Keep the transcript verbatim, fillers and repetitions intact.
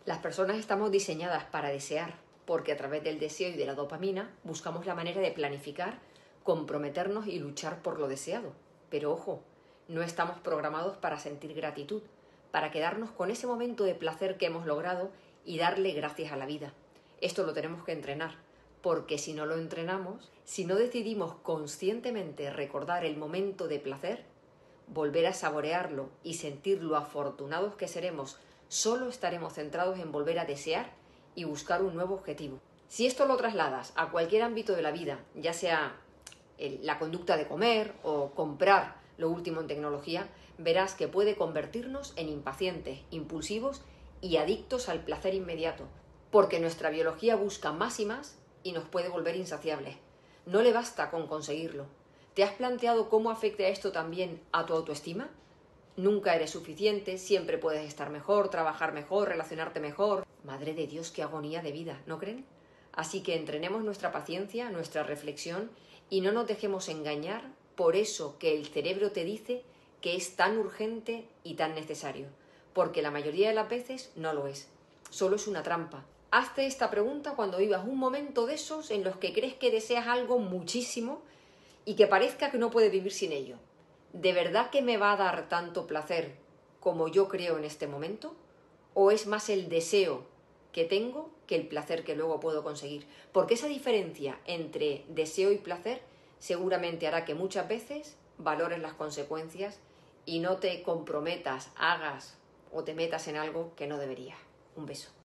Las personas estamos diseñadas para desear, porque a través del deseo y de la dopamina buscamos la manera de planificar, comprometernos y luchar por lo deseado. Pero ojo, no estamos programados para sentir gratitud, para quedarnos con ese momento de placer que hemos logrado y darle gracias a la vida. Esto lo tenemos que entrenar, porque si no lo entrenamos, si no decidimos conscientemente recordar el momento de placer, volver a saborearlo y sentir lo afortunados que seremos, solo estaremos centrados en volver a desear y buscar un nuevo objetivo. Si esto lo trasladas a cualquier ámbito de la vida, ya sea el, la conducta de comer o comprar lo último en tecnología, verás que puede convertirnos en impacientes, impulsivos y adictos al placer inmediato, porque nuestra biología busca más y más y nos puede volver insaciables. No le basta con conseguirlo. ¿Te has planteado cómo afecta esto también a tu autoestima? Nunca eres suficiente, siempre puedes estar mejor, trabajar mejor, relacionarte mejor. Madre de Dios, qué agonía de vida, ¿no creen? Así que entrenemos nuestra paciencia, nuestra reflexión y no nos dejemos engañar por eso que el cerebro te dice que es tan urgente y tan necesario, porque la mayoría de las veces no lo es, solo es una trampa. Hazte esta pregunta cuando vivas un momento de esos en los que crees que deseas algo muchísimo y que parezca que no puedes vivir sin ello. ¿De verdad que me va a dar tanto placer como yo creo en este momento? ¿O es más el deseo que tengo que el placer que luego puedo conseguir? Porque esa diferencia entre deseo y placer seguramente hará que muchas veces valores las consecuencias y no te comprometas, hagas o te metas en algo que no deberías. Un beso.